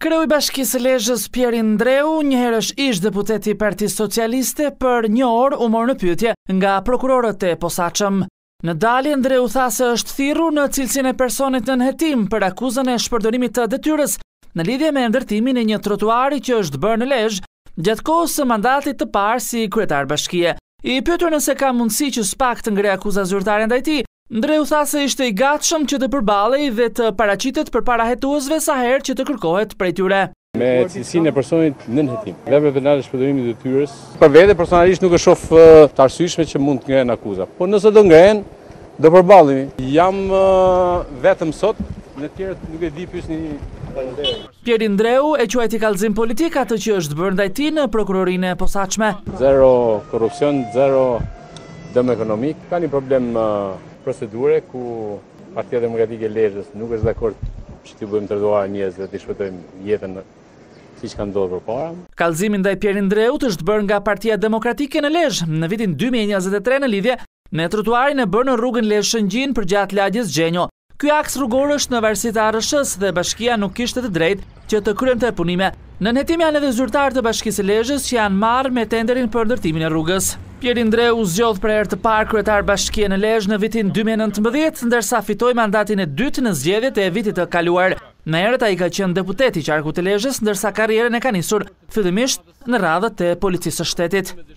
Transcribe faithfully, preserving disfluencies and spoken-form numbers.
Kreu i Bashkisë së Lezhës Pjeri Ndreu, njëherësh ish deputet i Partisë Socialiste, për një orë u mor në pyetje nga prokurorët e posaçëm. Në dalje Ndreu tha se është thirrur në cilësinë e personit në nënhetim për akuzën e shpërdorimit të detyrës në lidhje me ndërtimin e një trotuari që është bërë në Lezhë gjatë kohës së mandatit të parë si kryetar bashkie. I pyetur nëse ka mundësi që SPAK të ngre akuza zyrtare ndaj tij, Ndreu tha se ishte i gatshëm që të përballej dhe të paraqitet përpara hetuesve sa herë që të kërkohet prej tyre. Me cilësinë e personit në nënhetim, vepra penale shpërdorimit të detyrës, për vete personalisht nuk e shoh të arsyeshme që mund të ngren akuza. Po nëse do ngren, do përballemi. Jam uh, vetëm sot, në të tjerët nuk e di pyesni. Pjeri Ndreu e quajti kallëzim politik atë që është bërë ndaj tij në prokurorinë e posaçme. Zero korrupsion, zero dëm ekonomik. Ka një problem uh, procedure ku Partia Demokratike e Lezhës nuk është dakord që t'i bëjmë trotuar njerëzve, t'i shpëtojmë jetën siç ka ndodhur përpara. Kallëzimi ndaj Pjeri Ndreut është bërë nga Partia Demokratike në Lezhë në vitin dy mijë e njëzet e tre në lidhje me trotuarin e bërë në rrugën Lezhë-Shëngjin përgjatë lagjes Gjenjo. Ky aks rrugor është në varësi të A R S-s dhe bashkia nuk kishte të drejtë që të kryente punime. Në nënhetim janë edhe zyrtarë të Bashkisë së Lezhës që janë marrë me tenderin për ndërtimin e rrugës. Pjeri Ndreu u zgjodh për herë të parë kryetar bashkie në Lezhë në vitin dy mijë e nëntëmbëdhjetë, ndërsa fitoi mandatin e dytë në zgjedhjet e vitit të kaluar. Më herët ai ka qenë deputet i qarkut të Lezhës, ndërsa karrierën e ka nisur fillimisht në radhët e policisë së shtetit.